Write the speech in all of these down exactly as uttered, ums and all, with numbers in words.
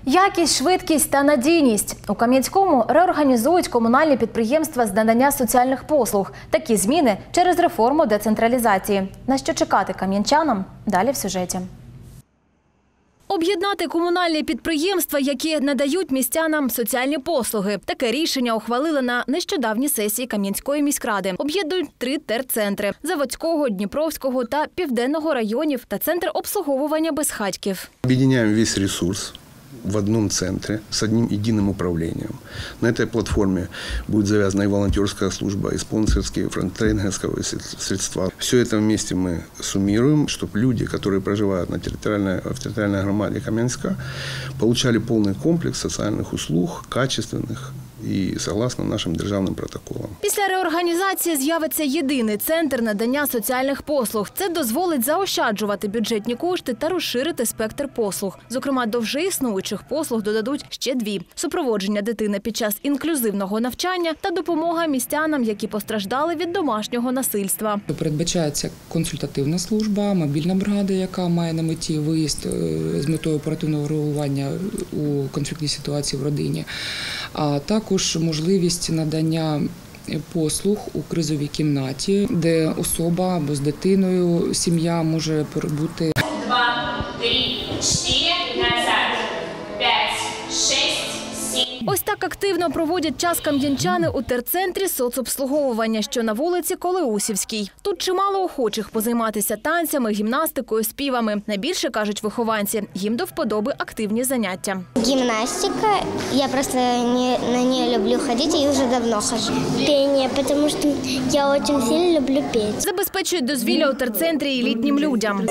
Якість, швидкість та надійність. У Кам'янському реорганізують комунальні підприємства з надання соціальних послуг. Такі зміни через реформу децентралізації. На що чекати кам'янчанам? Далі в сюжеті. Об'єднати комунальні підприємства, які надають містянам соціальні послуги. Таке рішення ухвалили на нещодавній сесії Кам'янської міськради. Об'єднують три терцентри – Заводського, Дніпровського та Південного районів та центр обслуговування безхатьків. Объединяем весь ресурс в одном центре с одним единым управлением. На этой платформе будет завязана и волонтерская служба, и спонсорские, фронт-тренинговые средства. Все это вместе мы суммируем, чтобы люди, которые проживают на территориальной, в территориальной громаде Кам'янська, получали полный комплекс социальных услуг, качественных і согласно нашим державним протоколам. Після реорганізації з'явиться єдиний центр надання соціальних послуг. Це дозволить заощаджувати бюджетні кошти та розширити спектр послуг. Зокрема, до вже існуючих послуг додадуть ще дві – супроводження дитини під час інклюзивного навчання та допомога містянам, які постраждали від домашнього насильства. Передбачається консультативна служба, мобільна бригада, яка має на меті виїзд з метою оперативного реагування у конфліктній ситуації в родині, а також можливість надання послуг у кризовій кімнаті, де особа або з дитиною, сім'я може перебути. Два, три, чотири, назад, п'ять, шість. Ось так активно проводять час кам'янчани у терцентрі соцобслуговування, що на вулиці Колеусівській. Тут чимало охочих позайматися танцями, гімнастикою, співами. Найбільше, кажуть вихованці, їм до вподоби активні заняття. Гимнастика. Я просто не, на нее люблю ходить и уже давно хожу. Пение, потому что я очень сильно люблю петь. Забезпечують дозвілля у терцентрі і літнім людям.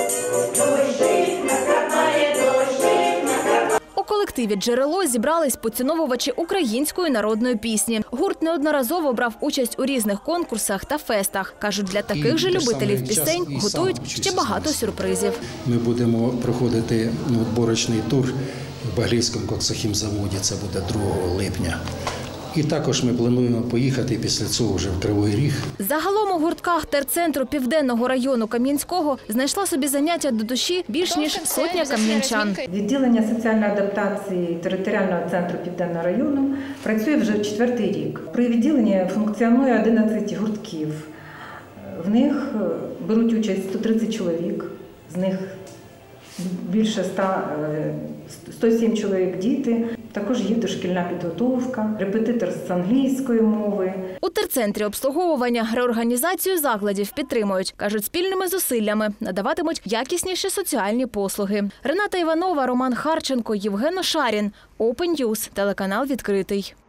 У колективі «Джерело» зібрались поціновувачі української народної пісні. Гурт неодноразово брав участь у різних конкурсах та фестах. Кажуть, для таких же любителів пісень готують ще багато сюрпризів. Ми будемо проходити відборочний тур в Баглійському коксохімзаводі, це буде другого липня. І також ми плануємо поїхати після цього вже в Кривий Ріг. Загалом у гуртках терцентру Південного району Кам'янського знайшла собі заняття до душі більш ніж сотня кам'янчан. Відділення соціальної адаптації територіального центру Південного району працює вже четвертий рік. При відділенні функціонує одинадцять гуртків. В них беруть участь сто тридцять чоловік, з них більше ста, сто сім чоловік діти. Також є дошкільна підготовка, репетитор з англійської мови. У терцентрі обслуговування реорганізацію закладів підтримують. Кажуть, спільними зусиллями надаватимуть якісніші соціальні послуги. Рената Іванова, Роман Харченко, Євген Ошарін. Open News, телеканал «Відкритий».